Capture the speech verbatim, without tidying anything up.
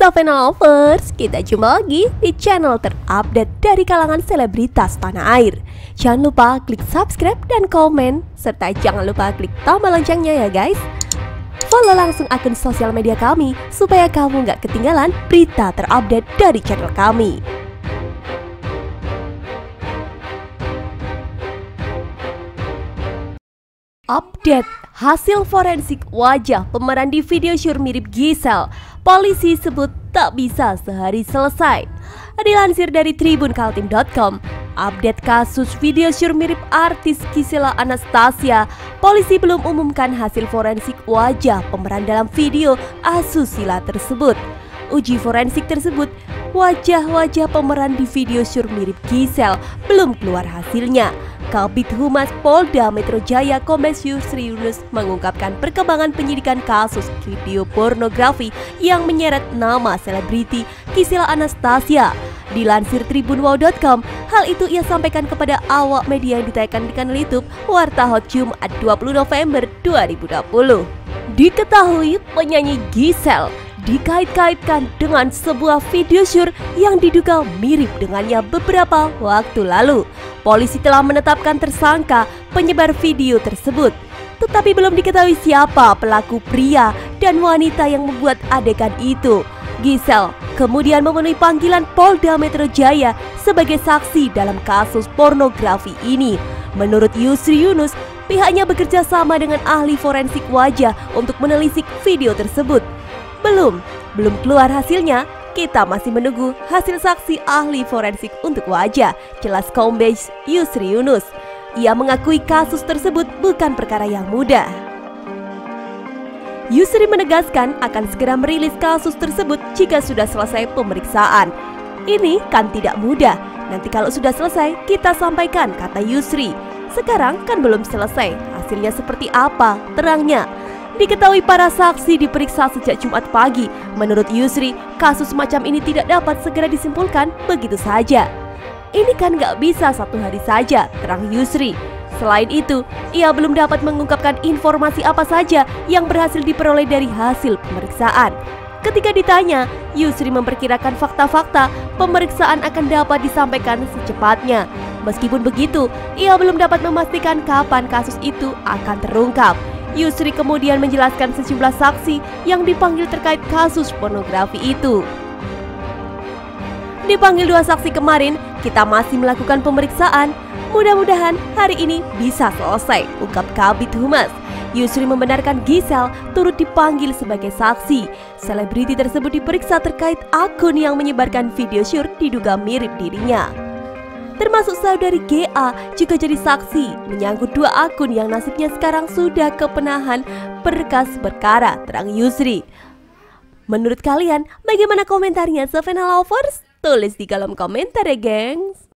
Savannah Lovers, kita jumpa lagi di channel terupdate dari kalangan selebritas tanah air. Jangan lupa klik subscribe dan komen, serta jangan lupa klik tombol loncengnya ya guys. Follow langsung akun sosial media kami supaya kamu nggak ketinggalan berita terupdate dari channel kami. Update hasil forensik wajah pemeran di video syur mirip Giselle. Polisi sebut tak bisa sehari selesai. Dilansir dari tribun kaltim titik com, update kasus video syur mirip artis Giselle Anastasia, polisi belum umumkan hasil forensik wajah pemeran dalam video asusila tersebut. Uji forensik tersebut, wajah-wajah pemeran di video syur mirip Giselle belum keluar hasilnya. Kabid Humas Polda Metro Jaya Kombes Yusri Yunus mengungkapkan perkembangan penyidikan kasus video pornografi yang menyeret nama selebriti Giselle Anastasia. Dilansir tribunwow titik com, hal itu ia sampaikan kepada awak media yang ditayangkan di kanal YouTube Warta Hot Jumat dua puluh November dua ribu dua puluh. Diketahui penyanyi Giselle dikait-kaitkan dengan sebuah video syur yang diduga mirip dengannya beberapa waktu lalu. Polisi telah menetapkan tersangka penyebar video tersebut, tetapi belum diketahui siapa pelaku pria dan wanita yang membuat adegan itu. Giselle kemudian memenuhi panggilan Polda Metro Jaya sebagai saksi dalam kasus pornografi ini. Menurut Yusri Yunus, pihaknya bekerja sama dengan ahli forensik wajah untuk menelisik video tersebut. Belum, belum keluar hasilnya. Kita masih menunggu hasil saksi ahli forensik untuk wajah, jelas Kombes Yusri Yunus. Ia mengakui kasus tersebut bukan perkara yang mudah. Yusri menegaskan akan segera merilis kasus tersebut jika sudah selesai pemeriksaan. Ini kan tidak mudah, nanti kalau sudah selesai kita sampaikan, kata Yusri. Sekarang kan belum selesai, hasilnya seperti apa, terangnya. Diketahui para saksi diperiksa sejak Jumat pagi. Menurut Yusri, kasus semacam ini tidak dapat segera disimpulkan begitu saja. Ini kan nggak bisa satu hari saja, terang Yusri. Selain itu, ia belum dapat mengungkapkan informasi apa saja yang berhasil diperoleh dari hasil pemeriksaan. Ketika ditanya, Yusri memperkirakan fakta-fakta pemeriksaan akan dapat disampaikan secepatnya. Meskipun begitu, ia belum dapat memastikan kapan kasus itu akan terungkap. Yusri kemudian menjelaskan sejumlah saksi yang dipanggil terkait kasus pornografi itu. Dipanggil dua saksi kemarin, kita masih melakukan pemeriksaan. Mudah-mudahan hari ini bisa selesai, ungkap Kabid Humas. Yusri membenarkan Giselle turut dipanggil sebagai saksi. Selebriti tersebut diperiksa terkait akun yang menyebarkan video syur diduga mirip dirinya. Termasuk saudari G A juga jadi saksi menyangkut dua akun yang nasibnya sekarang sudah kepenahan berkas perkara, terang Yusri. Menurut kalian, bagaimana komentarnya Savannah Lovers? Tulis di kolom komentar ya gengs.